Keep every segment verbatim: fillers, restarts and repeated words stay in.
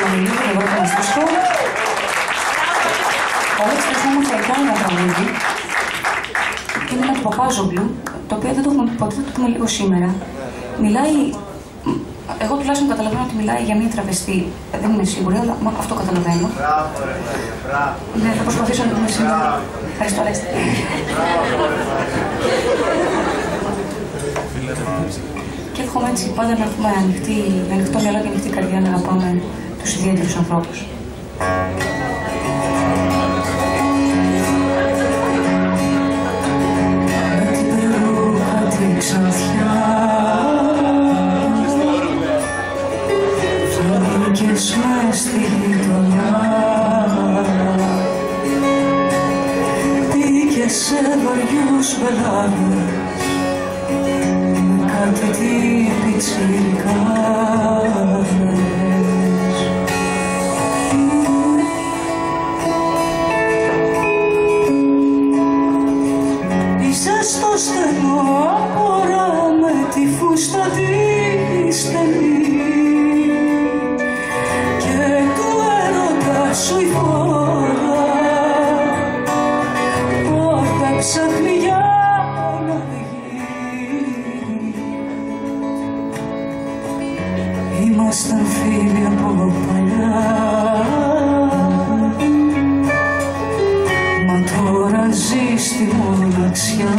Μελίδη, εγώ τον Αστούσκο. Ο Αλέξης όμως θα κάνει ένα τραγούδι. Είναι ένα του Παπάζογλου, το οποίο δεν το έχουμε ποτέ, θα το πούμε λίγο σήμερα. Μιλάει, εγώ τουλάχιστον καταλαβαίνω ότι μιλάει για μια τραβεστή. Δεν είμαι σίγουρη, αλλά αυτό καταλαβαίνω. Μπράβο, ρε, μπράβο. Ναι, θα προσπαθήσω να το πούμε σήμερα. Ευχαριστώ, Αλέξη. Και εύχομαι έτσι πάντα να έχουμε ανοιχτή, ανοιχτό μυαλό και ανοιχτή καρδιά να αγαπάμε τους ιδιαίτερους ανθρώπους. Με την περούκα την ξανθιά βγήκες μες στη γειτονιά, μπήκες σε βαριούς μπελάδες κάτι τι πιτσιρικάδες. Είσαι στο στενό απορά με τη φούστα τη στενή και του έρωτα σου η φόρα πόρτα ψάχνει για να βγει. Ήμασταν φίλοι από παλιά, μα τώρα ζεις στη μοναξιά.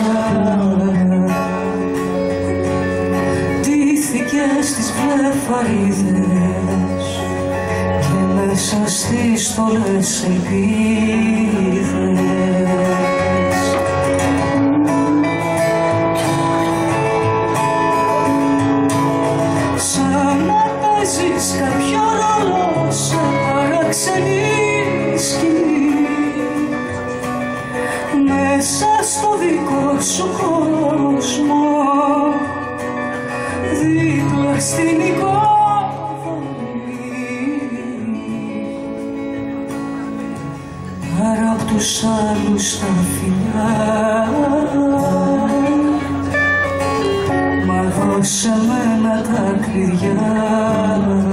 Ντύθηκες στις βλεφαρίδες και μέσα στις στολές ελπίδες. Σαν να παίζεις κάποιο ρόλο σε παραξενή σκηνή, μέσα στο δικό σου κόσμο, δίπλα στην οικοδομή. Άρα απ' τους άλλους τα φιλιά, μα δώσε μένα τα κλειδιά.